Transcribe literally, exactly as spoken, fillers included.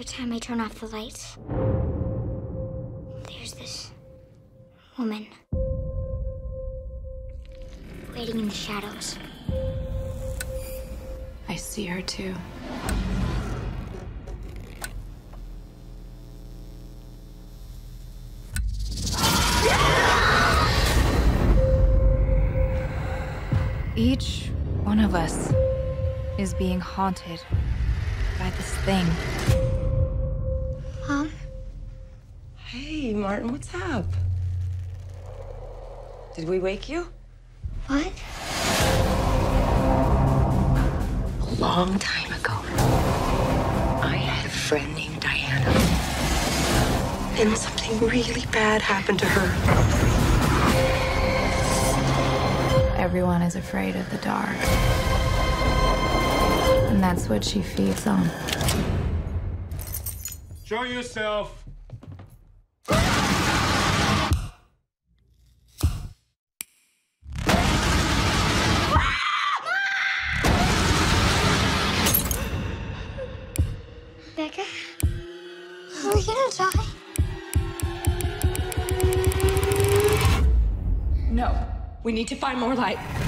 Every time I turn off the lights, there's this woman waiting in the shadows. I see her too. Each one of us is being haunted by this thing. Mom? Hey, Martin, what's up? Did we wake you? What? A long time ago, I had a friend named Diana. And something really bad happened to her. Everyone is afraid of the dark. And that's what she feeds on. Show yourself. Becca? Are we gonna die? No, we need to find more light.